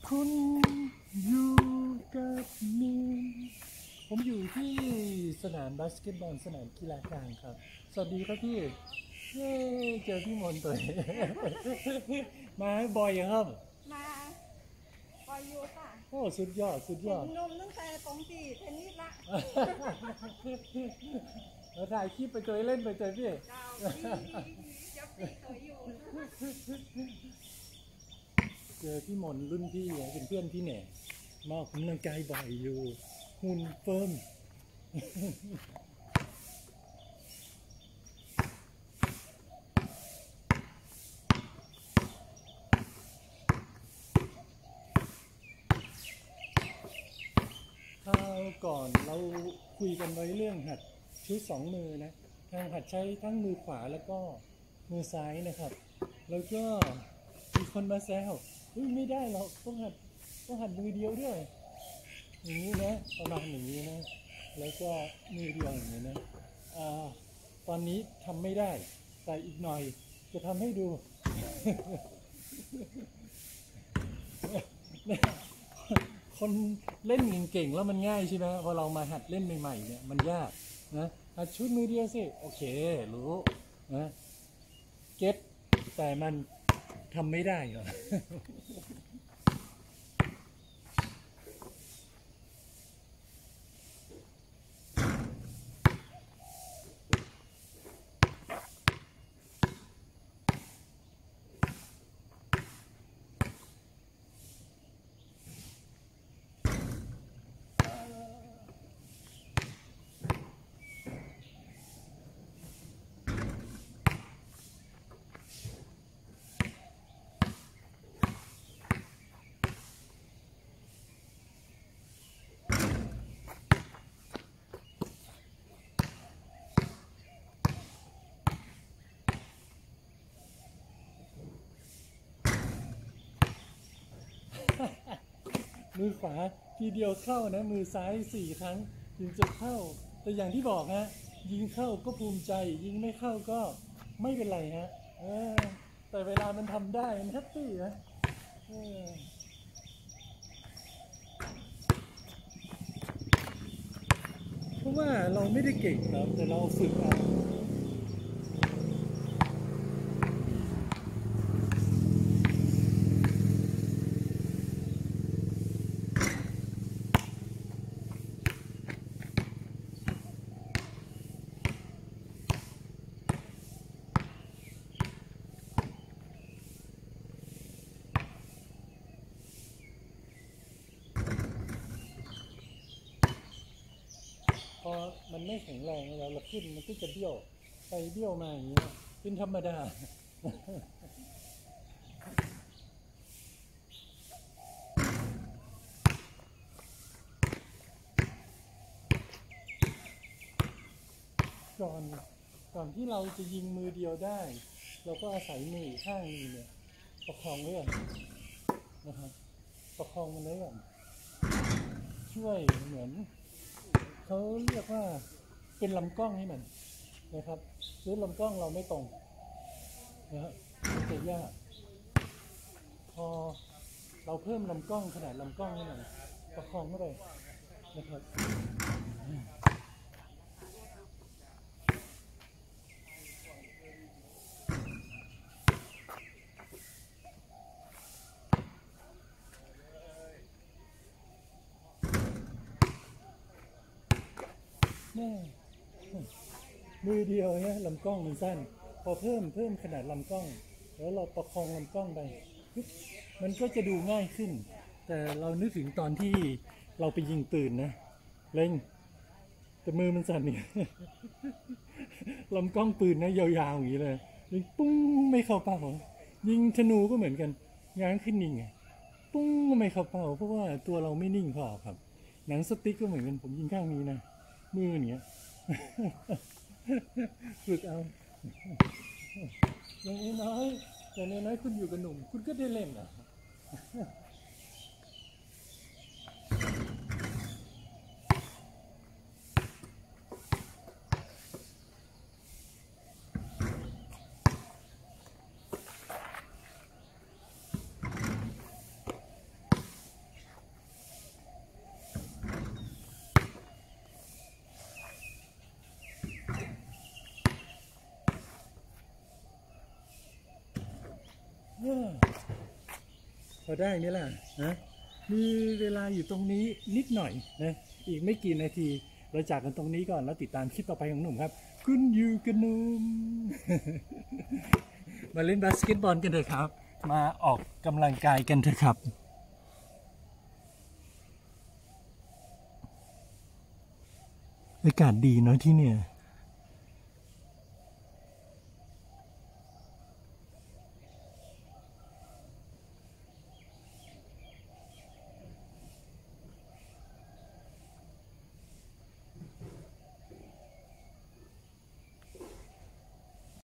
คุณอยู่กับมีผมอยู่ที่สนามบาสเกตบอลสนามกีฬากลางครับสวัสดีครับพี่เย้เจอพี่มนต์ตัวมาบ่อยครับมาปอยอยู่ค่ะโอ้สุดยอดสุดยอดนมตั้งแต่ตรงที่เทนนิสละเราถ่ายคลิปไปเจอเล่นไปเจอพี่จะปิดตัวอยู่เจอพี่มนต์รุ่นพี่เป็นเพื่อนพี่แหน่มาออกกำลังกายบ่อยอยู่หุ่นเฟิร์มคราวก่อนเราคุยกันไว้เรื่องหัดชุด2 มือนะทางหัดใช้ทั้งมือขวาแล้วก็มือซ้ายนะครับแล้วก็มีคนมาแซวไม่ได้หรอกต้องหัดมือเดียวด้วยอย่างนี้นะประมาณอย่างนี้นะแล้วก็มือเดียวอย่างนี้นะตอนนี้ทำไม่ได้แต่อีกหน่อยจะทำให้ดู คนเล่นเก่งๆแล้วมันง่ายใช่ไหมพอเรามาหัดเล่นใหม่ๆเนี่ยมันยากนะหัดชุดมือเดียวสิโอเครู้นะเก็ตแต่มันทำไม่ได้เหรอมือขวาทีเดียวเข้านะมือซ้าย4 ครั้งถึงจะเข้าแต่อย่างที่บอกฮะยิงเข้าก็ภูมิใจยิงไม่เข้าก็ไม่เป็นไรฮะแต่เวลามันทำได้มันแฮปปี้นะเพราะว่าเราไม่ได้เก่งนะแต่เราฝึกเอาพอมันไม่แข็งแรงเราขึ้นมันก็จะเบี้ยวไปเบี้ยวมาอย่างนี้เป็นธรรมดาก่อนที่เราจะยิงมือเดียวได้เราก็อาศัยมือข้างนึงเนี่ยประคองไว้ก่อนนะครับประคองมันไว้ก่อนช่วยเหมือนเขาเรียกว่าเป็นลำกล้องให้มันนะครับหรือลำกล้องเราไม่ตรงนะฮะมันจะยากพอเราเพิ่มลำกล้องขนาดลำกล้องให้มันประคองเข้าไปนะครับมือเดียวเนี่ยลำกล้องมันสั้นพอเพิ่มขนาดลำกล้องแล้วเราประคองลำกล้องไปมันก็จะดูง่ายขึ้นแต่เรานึกถึงตอนที่เราไปยิงปืนนะเล็งแต่มือมันสั่นเนี่ยลำกล้องปืนนะยาวๆอย่างนี้เลยยิงปุ้งไม่เข้าเป้ายิงธนูก็เหมือนกันง้างขึ้นยิงไงปุ้งก็ไม่เข้าเป้าเพราะว่าตัวเราไม่นิ่งพอครับหนังสติ๊กก็เหมือนกันผมยิงข้างนี้นะมืออย่างเงี้ยฝึกเอาอย่างน้อยคุณอยู่กับหนุ่มคุณก็ได้เล่นอ่ะ มพอได้ไหมล่ะนะมีเวลาอยู่ตรงนี้นิดหน่อยนะอีกไม่กี่นาทีเราจากกันตรงนี้ก่อนแล้วติดตามคลิปต่อไปของหนุ่มครับคุณอยู่กับหนุ่ม มาเล่นบาสเกตบอลกันเถอะครับมาออกกำลังกายกันเถอะครับอากาศดีเนาะที่เนี่ย